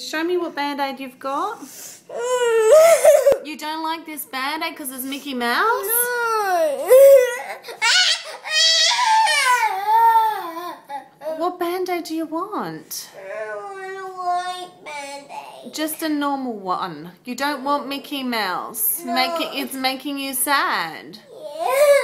Show me what band-aid you've got. You don't like this band-aid because it's Mickey Mouse? No. What band-aid do you want? I want a white band-aid. Just a normal one. You don't want Mickey Mouse. No. It's making you sad. Yeah.